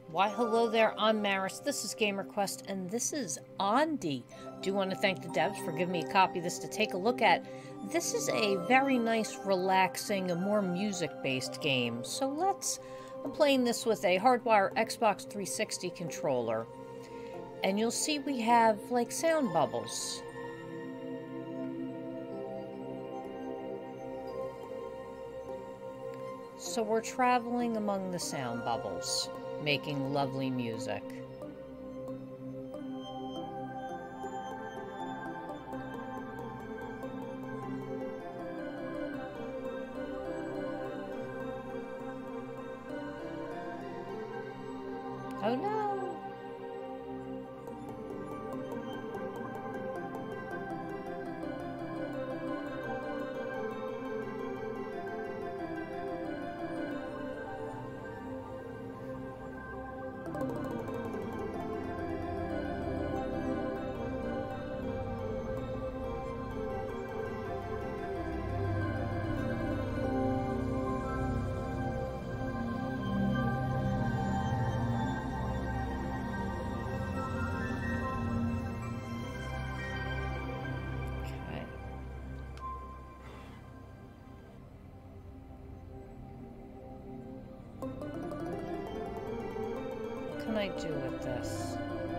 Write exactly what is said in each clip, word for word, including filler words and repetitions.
Why, hello there, I'm Maris, this is GamerQuest, and this is Onde. Do want to thank the devs for giving me a copy of this to take a look at. This is a very nice, relaxing, more music-based game. So let's... I'm playing this with a hardwire Xbox three sixty controller. And you'll see we have, like, sound bubbles. So we're traveling among the sound bubbles, making lovely music. Oh no! What can I do with this?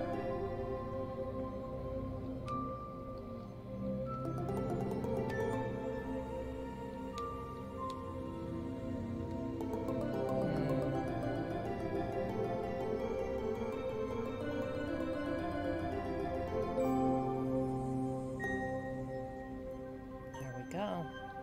There we go.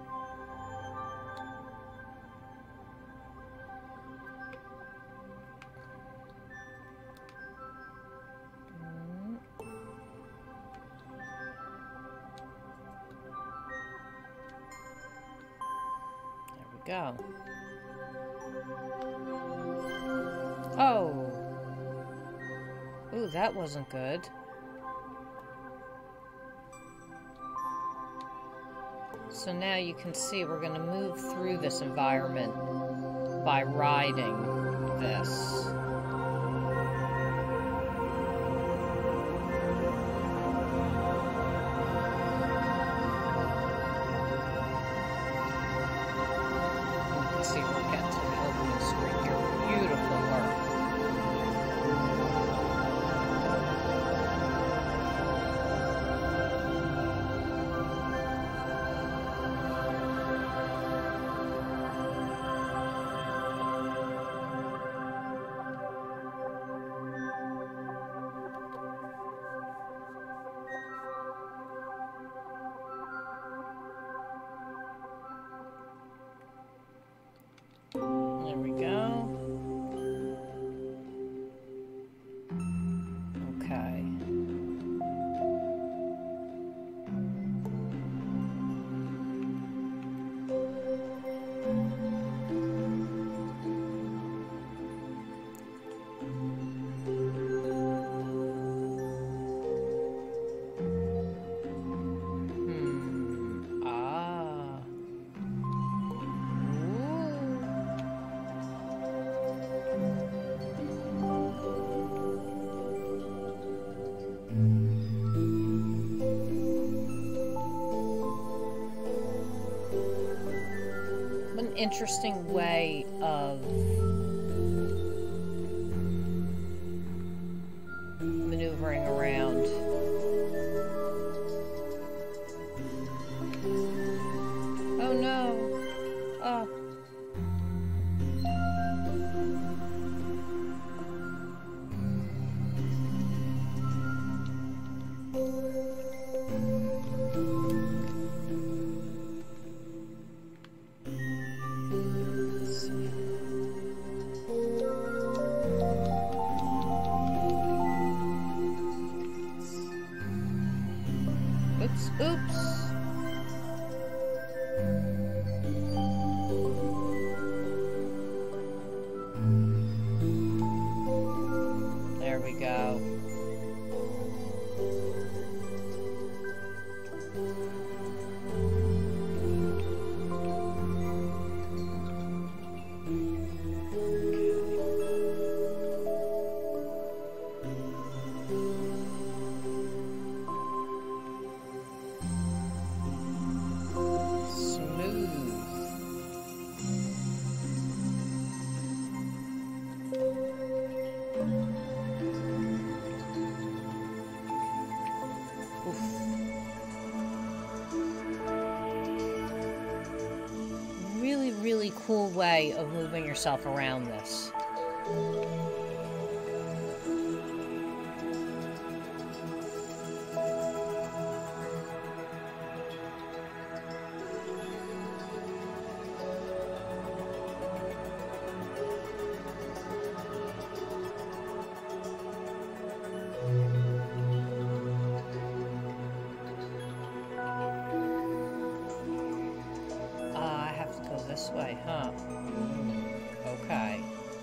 Go. Oh. Ooh, that wasn't good. So now you can see we're going to move through this environment by riding this. See, we're getting to the opening screen here. Beautiful work. There we go. Okay. Hmm. Ah. An interesting way of maneuvering around. Oh no! Oh. Oops, oops. There we go. cool way of moving yourself around this. This way, huh? Okay.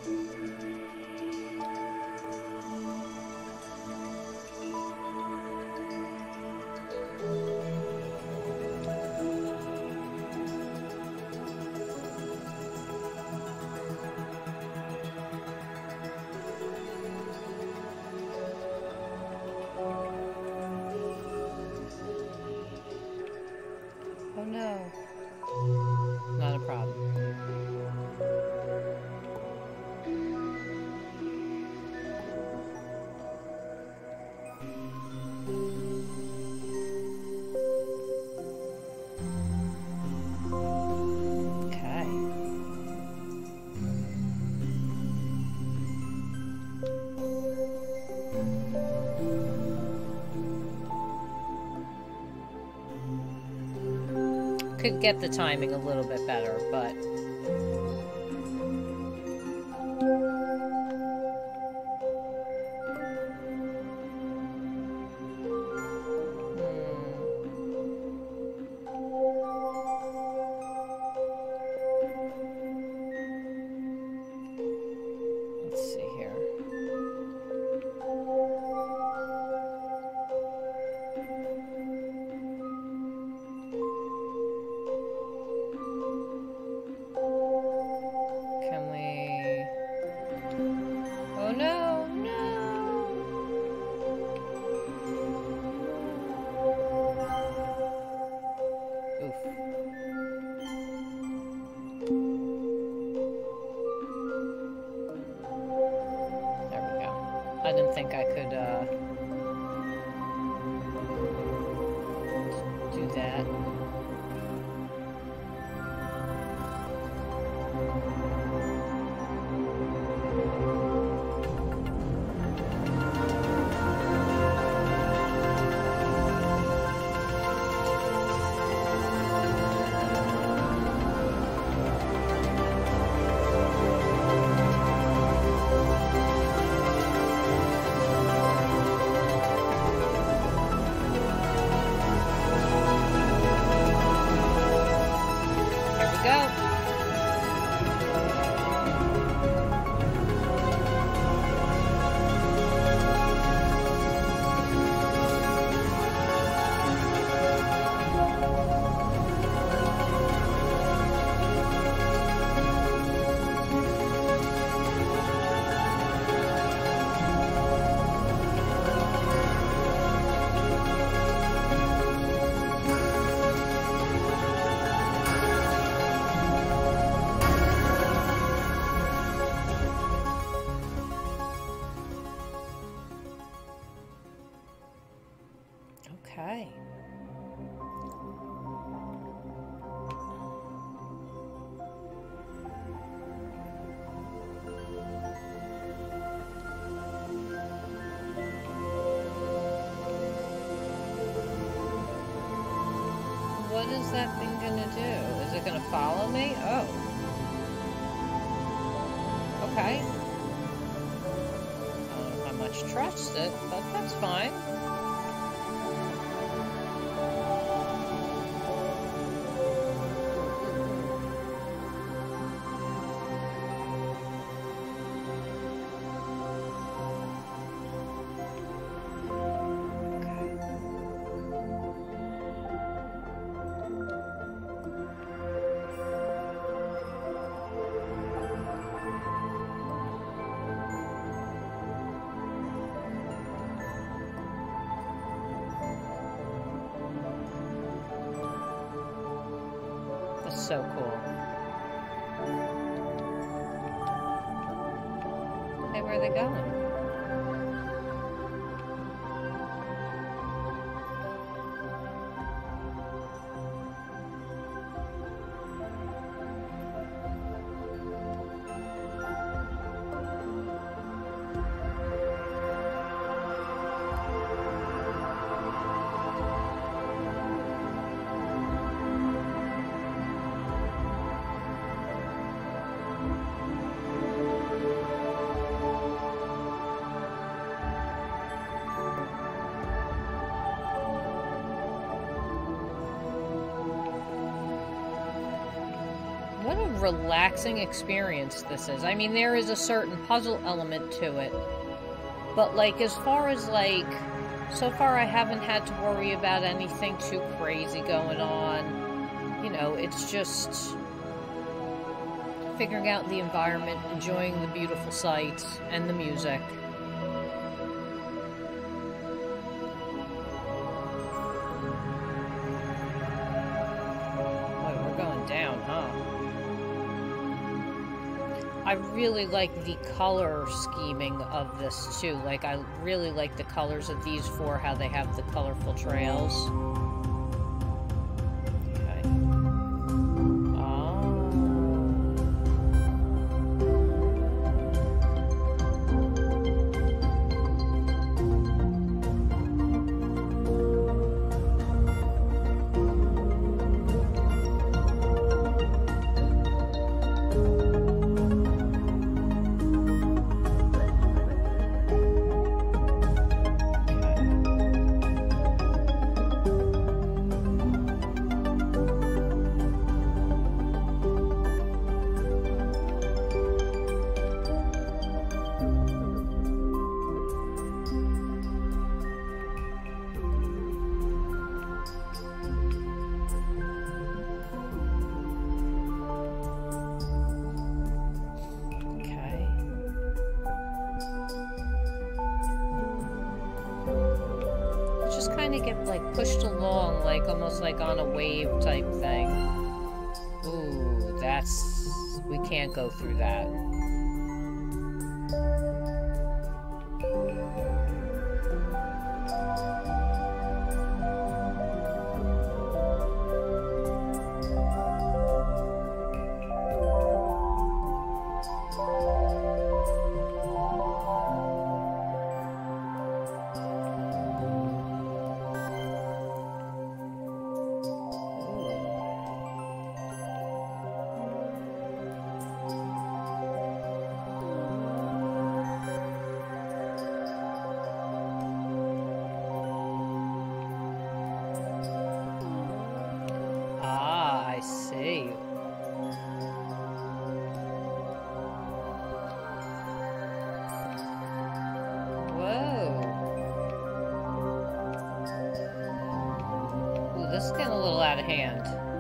Oh no. Not a problem. Okay. Could get the timing a little bit better, but I didn't think I could, uh, do that. Okay. What is that thing gonna do? Is it gonna follow me? Oh. Okay. I don't know how much trust it, but that's fine. So cool. Hey, where are they going? relaxing experience this is. I mean, there is a certain puzzle element to it. But, like, as far as, like, so far I haven't had to worry about anything too crazy going on. You know, it's just figuring out the environment, enjoying the beautiful sights and the music. I really like the color scheming of this too. Like, I really like the colors of these four, how they have the colorful trails. Okay. Get like pushed along, like almost like on a wave type thing. Ooh, that's... we can't go through that. This is getting a little out of hand.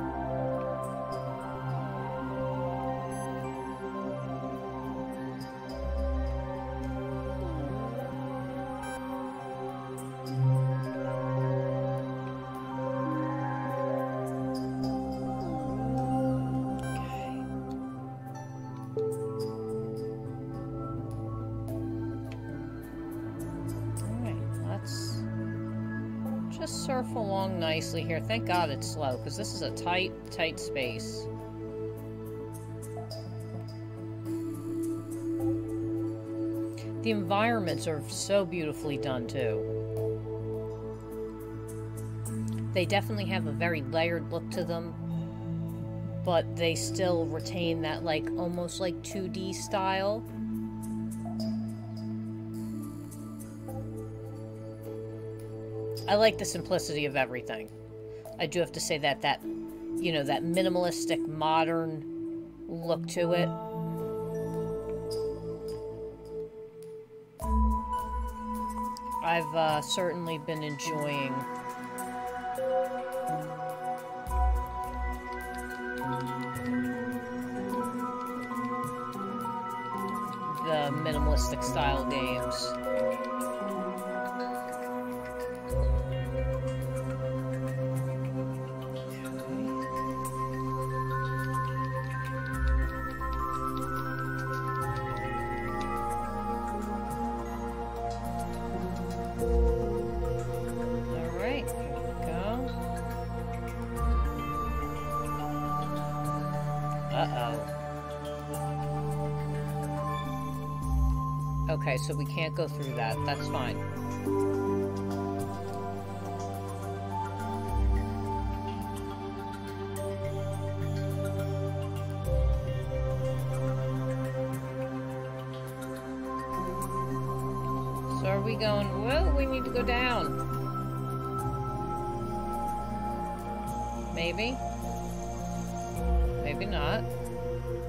Surf along nicely here. Thank God it's slow, because this is a tight, tight space. The environments are so beautifully done, too. They definitely have a very layered look to them, but they still retain that, like, almost like two D style. I like the simplicity of everything. I do have to say that that, you know, that minimalistic, modern look to it. I've uh, certainly been enjoying the minimalistic style games. Okay, so we can't go through that. That's fine. So are we going, well, we need to go down. Maybe. Maybe not.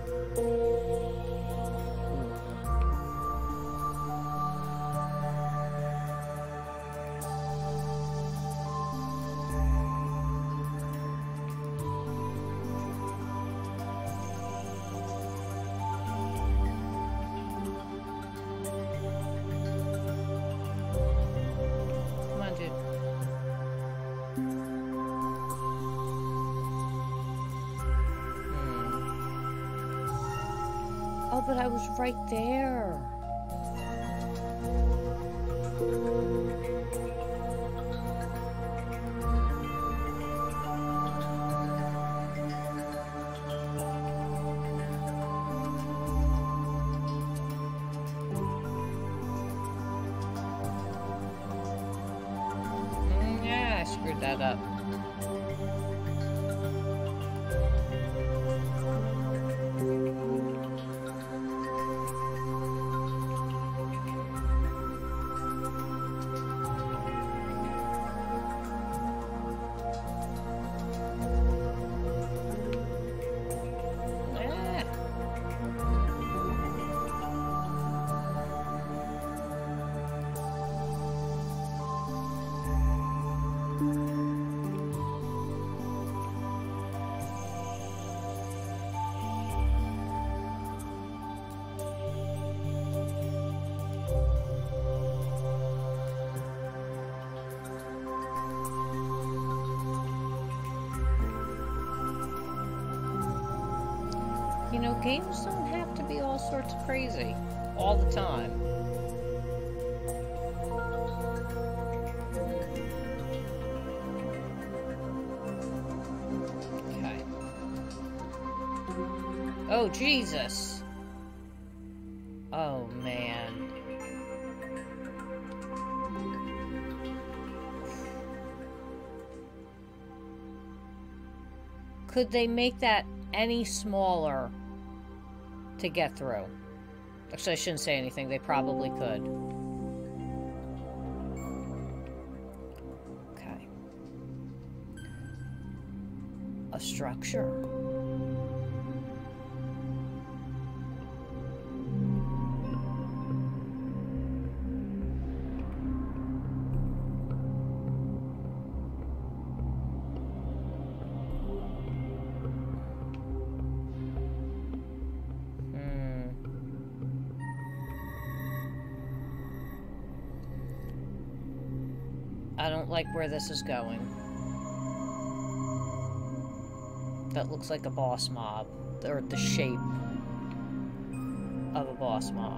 but I was right there. Mm, yeah, I screwed that up. You know, games don't have to be all sorts of crazy all the time. Okay. Oh, Jesus. Oh, man. Could they make that any smaller to get through? Actually, I shouldn't say anything. They probably could. Okay. A structure. I don't like where this is going. That looks like a boss mob, or the shape of a boss mob.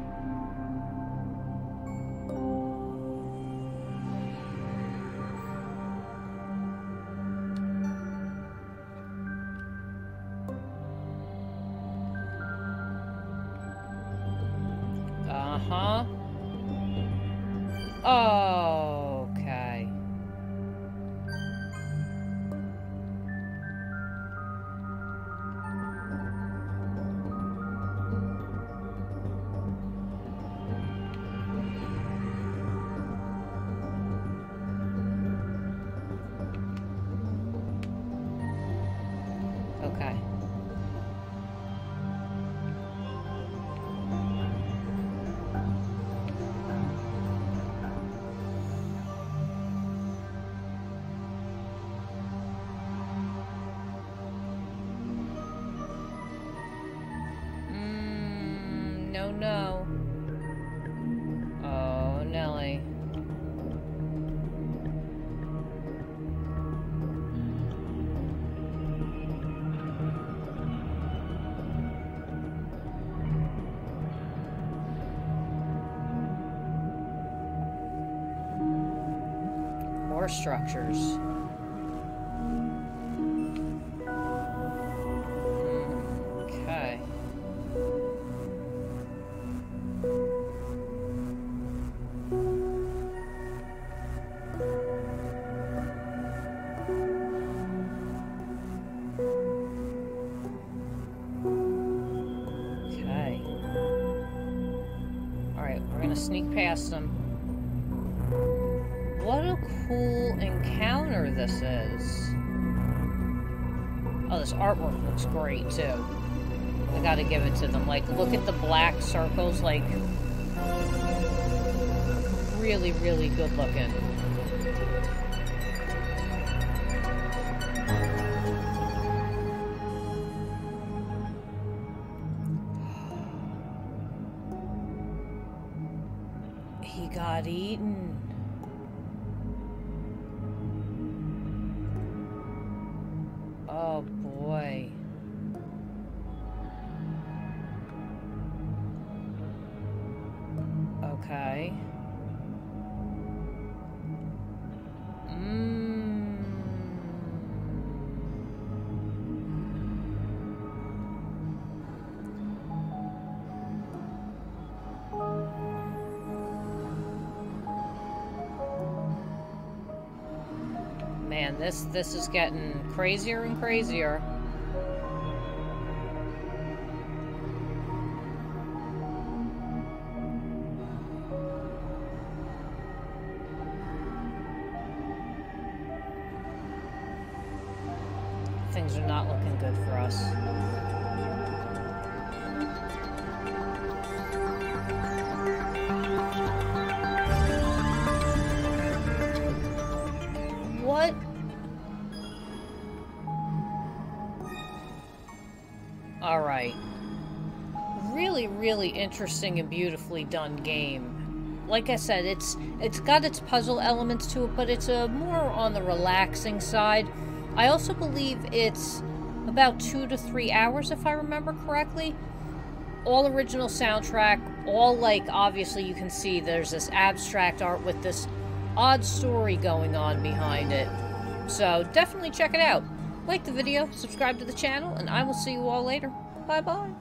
Uh-huh. Oh, okay. Okay. Mm, no, no. Oh, Nelly. More structures. Okay. Okay. Alright, we're gonna sneak past them. What a cool encounter this is. Oh, this artwork looks great, too. I gotta give it to them. Like, look at the black circles, like, really, really good looking. He got eaten. Oh boy. Okay. Mmm. Man, this this is getting crazier and crazier. Things are not looking good for us. What? All right. Really, really interesting and beautifully done game. Like I said, it's it's got its puzzle elements to it, but it's a more on the relaxing side. I also believe it's about two to three hours, if I remember correctly. All original soundtrack, all, like, obviously you can see there's this abstract art with this odd story going on behind it. So definitely check it out. Like the video, subscribe to the channel, and I will see you all later. Bye-bye.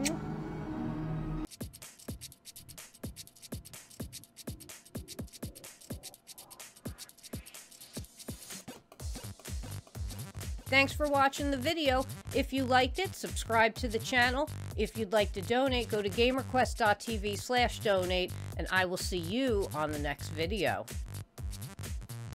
Thanks for watching the video. If you liked it, subscribe to the channel. If you'd like to donate, go to gamerquest dot t v slash donate, and I will see you on the next video.